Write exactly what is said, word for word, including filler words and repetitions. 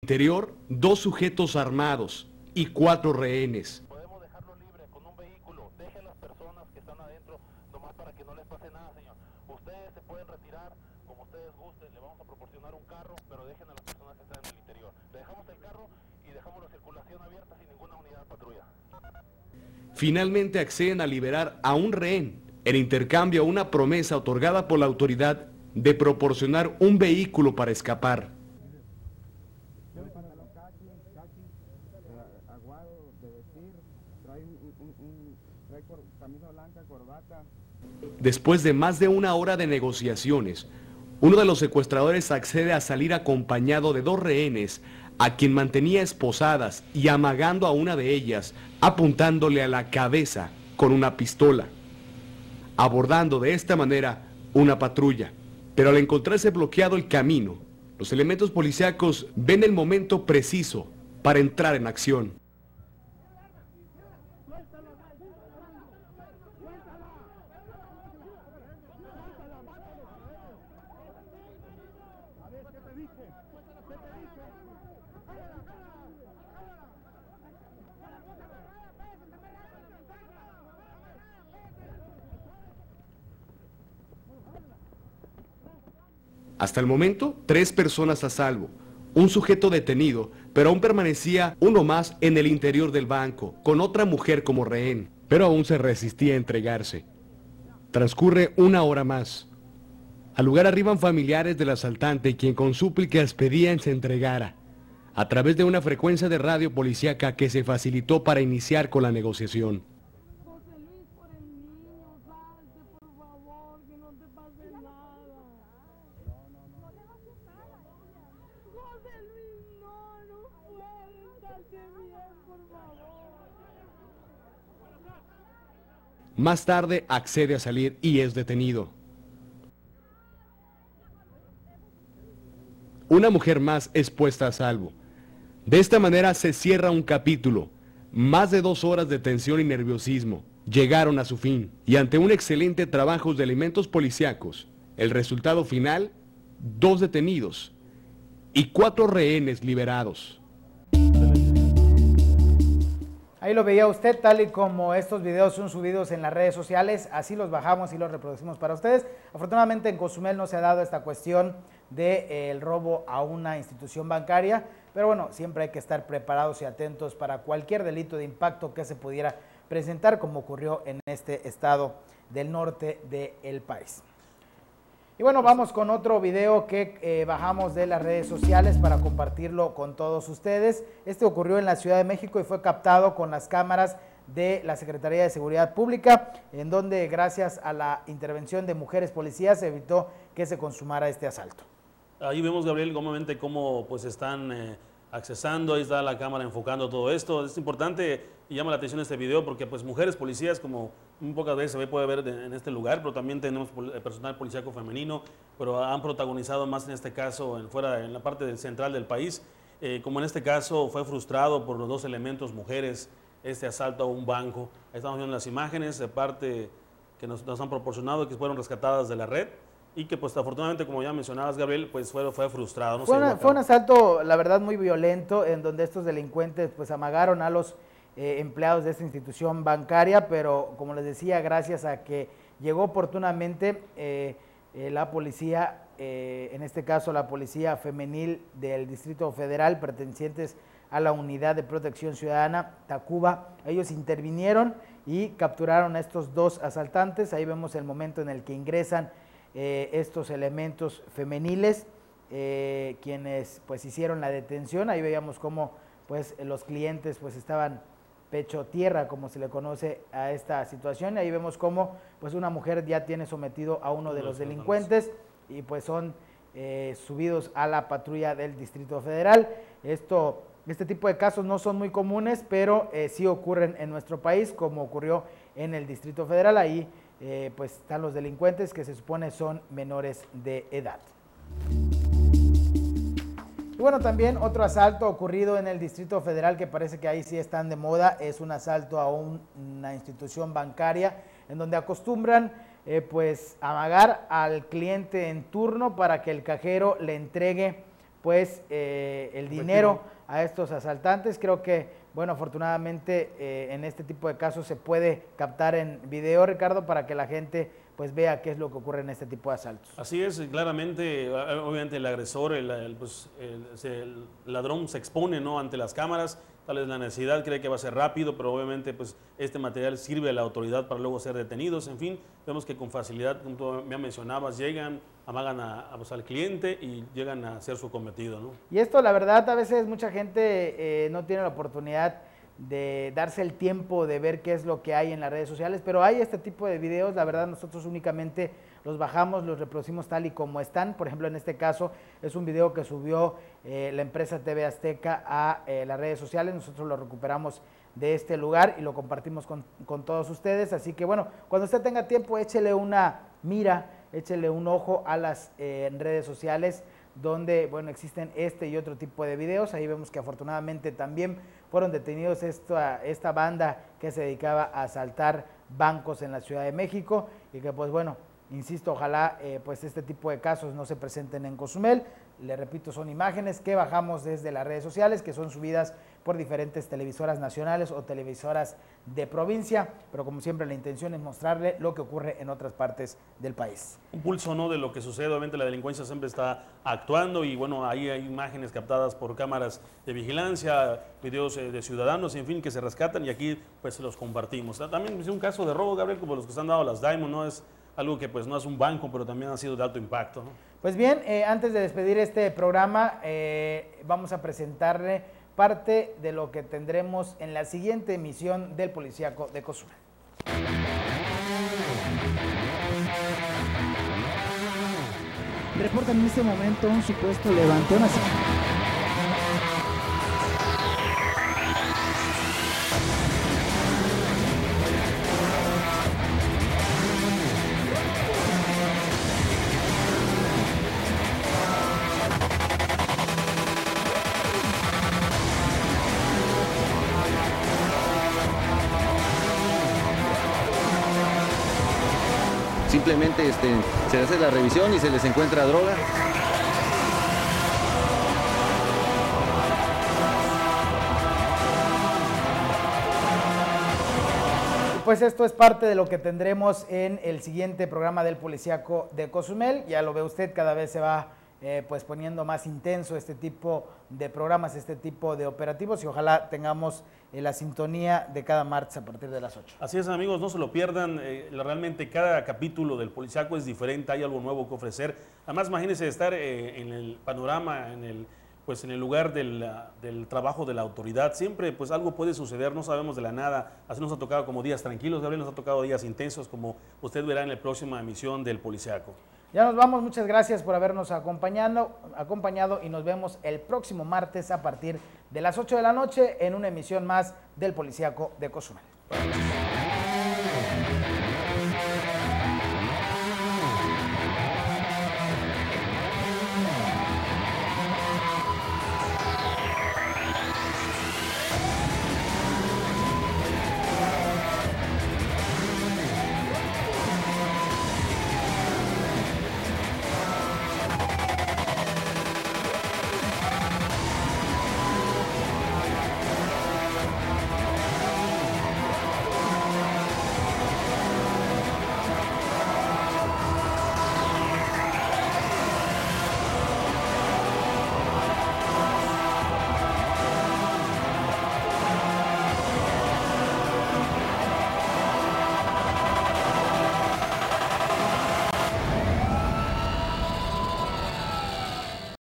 interior, dos sujetos armados y cuatro rehenes. Podemos dejarlo libre con un vehículo. Dejen las personas que están adentro, nomás para que no les pase nada, señor. Ustedes se pueden retirar como ustedes gusten. Le vamos a proporcionar un carro, pero dejen a las personas que están en el interior. Le dejamos el carro y dejamos la circulación abierta sin ninguna unidad de patrulla. Finalmente acceden a liberar a un rehén en intercambio a una promesa otorgada por la autoridad de proporcionar un vehículo para escapar. Después de más de una hora de negociaciones, uno de los secuestradores accede a salir acompañado de dos rehenes, a quien mantenía esposadas y amagando a una de ellas, apuntándole a la cabeza con una pistola, abordando de esta manera una patrulla. Pero al encontrarse bloqueado el camino, los elementos policíacos ven el momento preciso para entrar en acción. Hasta el momento, tres personas a salvo, un sujeto detenido, pero aún permanecía uno más en el interior del banco, con otra mujer como rehén, pero aún se resistía a entregarse. Transcurre una hora más. Al lugar arriban familiares del asaltante, quien con súplicas pedían se entregara, a través de una frecuencia de radio policíaca que se facilitó para iniciar con la negociación. Más tarde accede a salir y es detenido. Una mujer más es puesta a salvo. De esta manera se cierra un capítulo. Más de dos horas de tensión y nerviosismo llegaron a su fin, y ante un excelente trabajo de elementos policíacos, el resultado final, dos detenidos y cuatro rehenes liberados. Ahí lo veía usted, tal y como estos videos son subidos en las redes sociales, así los bajamos y los reproducimos para ustedes. Afortunadamente en Cozumel no se ha dado esta cuestión del robo a una institución bancaria, pero bueno, siempre hay que estar preparados y atentos para cualquier delito de impacto que se pudiera presentar, como ocurrió en este estado del norte del país. Y bueno, vamos con otro video que eh, bajamos de las redes sociales para compartirlo con todos ustedes. Este ocurrió en la Ciudad de México y fue captado con las cámaras de la Secretaría de Seguridad Pública, en donde gracias a la intervención de mujeres policías se evitó que se consumara este asalto. Ahí vemos, Gabriel, cómamente cómo pues están eh, accesando, ahí está la cámara enfocando todo esto. Es importante y llama la atención este video porque pues mujeres policías, como un pocas veces se ve, puede ver de, en este lugar, pero también tenemos personal policíaco femenino, pero han protagonizado más en este caso en, fuera, en la parte del central del país, eh, como en este caso fue frustrado por los dos elementos mujeres este asalto a un banco. Ahí estamos viendo las imágenes de parte que nos, nos han proporcionado y que fueron rescatadas de la red, y que pues afortunadamente, como ya mencionabas, Gabriel, pues fue, fue frustrado. No fue, una, fue un asalto, la verdad, muy violento, en donde estos delincuentes pues amagaron a los eh, empleados de esta institución bancaria, pero como les decía, gracias a que llegó oportunamente eh, eh, la policía, eh, en este caso la policía femenil del Distrito Federal, pertenecientes a la Unidad de Protección Ciudadana, Tacuba, ellos intervinieron y capturaron a estos dos asaltantes. Ahí vemos el momento en el que ingresan Eh, estos elementos femeniles, eh, quienes pues hicieron la detención. Ahí veíamos cómo pues los clientes pues estaban pecho tierra, como se le conoce a esta situación. Ahí vemos cómo pues una mujer ya tiene sometido a uno de los delincuentes y pues son eh, subidos a la patrulla del Distrito Federal. Esto, este tipo de casos no son muy comunes, pero eh, sí ocurren en nuestro país, como ocurrió en el Distrito Federal. Ahí Eh, pues están los delincuentes que se supone son menores de edad. Y bueno, también otro asalto ocurrido en el Distrito Federal, que parece que ahí sí están de moda, es un asalto a un, una institución bancaria, en donde acostumbran eh, pues amagar al cliente en turno para que el cajero le entregue pues eh, el dinero a estos asaltantes. Creo que, bueno, afortunadamente eh, en este tipo de casos se puede captar en video, Ricardo, para que la gente pues vea qué es lo que ocurre en este tipo de asaltos. Así es, claramente, obviamente el agresor, el, el, pues, el, el ladrón se expone, ¿no?, ante las cámaras, tal vez la necesidad cree que va a ser rápido, pero obviamente pues este material sirve a la autoridad para luego ser detenidos. En fin, vemos que con facilidad, como tú ya mencionabas, llegan, amagan a, a, pues, al cliente y llegan a hacer su cometido, ¿no? Y esto, la verdad, a veces mucha gente eh, no tiene la oportunidad de darse el tiempo de ver qué es lo que hay en las redes sociales, pero hay este tipo de videos. La verdad, nosotros únicamente los bajamos, los reproducimos tal y como están. Por ejemplo, en este caso es un video que subió eh, la empresa T V Azteca a eh, las redes sociales. Nosotros lo recuperamos de este lugar y lo compartimos con, con todos ustedes. Así que bueno, cuando usted tenga tiempo, échele una mira, échele un ojo a las eh, redes sociales, donde, bueno, existen este y otro tipo de videos. Ahí vemos que afortunadamente también fueron detenidos esta, esta banda que se dedicaba a asaltar bancos en la Ciudad de México, y que, pues bueno, insisto, ojalá eh, pues este tipo de casos no se presenten en Cozumel. Le repito, son imágenes que bajamos desde las redes sociales, que son subidas por diferentes televisoras nacionales o televisoras de provincia, pero como siempre la intención es mostrarle lo que ocurre en otras partes del país. Un pulso, ¿no?, de lo que sucede. Obviamente la delincuencia siempre está actuando y bueno, ahí hay imágenes captadas por cámaras de vigilancia, videos de ciudadanos, en fin, que se rescatan y aquí pues los compartimos. También es un caso de robo, Gabriel, como los que se han dado a las Diamond, ¿no? Es algo que pues no es un banco, pero también ha sido de alto impacto, ¿no? Pues bien, eh, antes de despedir este programa, eh, vamos a presentarle parte de lo que tendremos en la siguiente emisión del Policíaco de Cozumel. Reportan en este momento un supuesto levantón así. Simplemente este, se hace la revisión y se les encuentra droga. Pues esto es parte de lo que tendremos en el siguiente programa del Policíaco de Cozumel. Ya lo ve usted, cada vez se va eh, pues poniendo más intenso este tipo de programas, este tipo de operativos, y ojalá tengamos eh, la sintonía de cada martes a partir de las ocho. Así es, amigos, no se lo pierdan. Eh, realmente cada capítulo del Policíaco es diferente, hay algo nuevo que ofrecer. Además, imagínense estar eh, en el panorama, en el pues en el lugar del, del trabajo de la autoridad. Siempre pues algo puede suceder, no sabemos de la nada. Así nos ha tocado como días tranquilos, Gabriel, nos ha tocado días intensos, como usted verá en la próxima emisión del Policíaco. Ya nos vamos, muchas gracias por habernos acompañado, acompañado y nos vemos el próximo martes a partir de las ocho de la noche en una emisión más del Policíaco de Cozumel.